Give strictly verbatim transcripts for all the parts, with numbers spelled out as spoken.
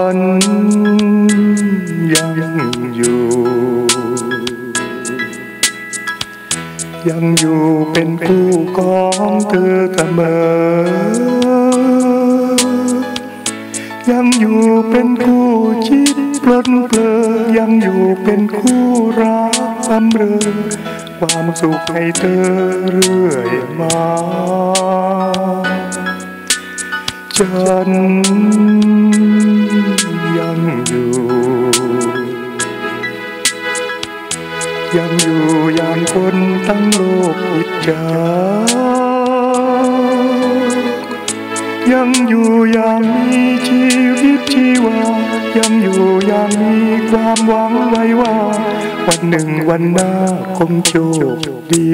นยังอยู่ยังอยู่เป็นคู่ของเธอเสมอยังอยู่เป็นคู่ชิดปลนเปลือยังอยู่เป็นคู่รักอำเรอความสุขให้เธอเรื่อยมาฉันยังอยู่ยังอยู่อย่างคนทั้งโลกอิจฉายังอยู่อย่างมีชีวิตชีวายังอยู่อย่างมีความหวังไว้ว่าวันหนึ่งวันหน้าคงโชคดี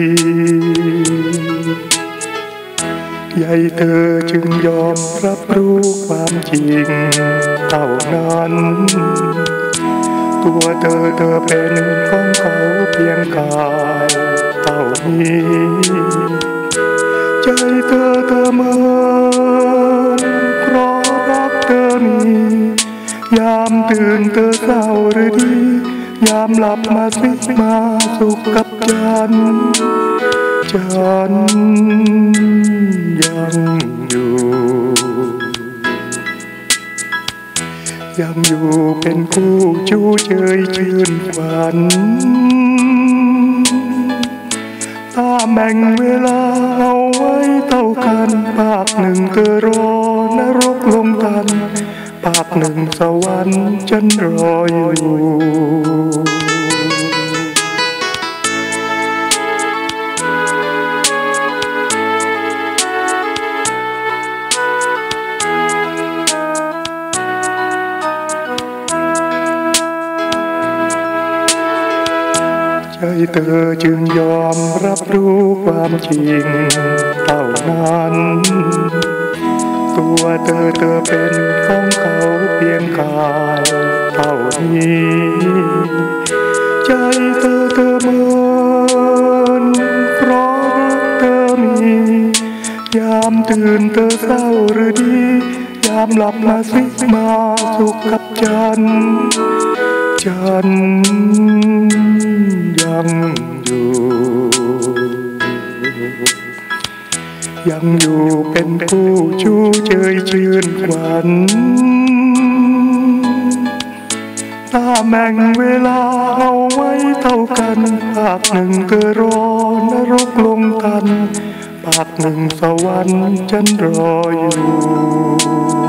ใหญ่เธอจึงยอมรับรู้ความจริงเท่านั้นตัวเธอเธอเป็นของเขาเพียงกายเท่านี้ใจเธอเธอเมินเพราะรักเธอมียามตื่นเธอเศร้าหรือดียามหลับมาสิมาสุขกับฉันฉันยังอยู่ยังอยู่เป็นคู่ชูเชยชื่นฝันถ้าแบ่งเวลาเอาไว้เท่ากันภาคหนึ่งเธอรอนรกลงทันภาคหนึ่งสวรรค์ฉันรออยู่ใจเธอจึงยอมรับรู้ความจริงเท่านั้นตัวเธอเธอเป็นของเขาเพียงกายเท่านี้ใจเธอเธอเมินเพราะรักเธอมียามตื่นเธอเศร้าหรือดียามหลับมาสิมาสุขกับฉันฉันยังอยู่ยังอยู่เป็นคู่ชูเชยชื่นขวัญถ้าแบ่งเวลาเอาไว้เท่ากันภาคหนึ่งเธอรอนรกลงทันภาคหนึ่งสวรรค์ฉันรออยู่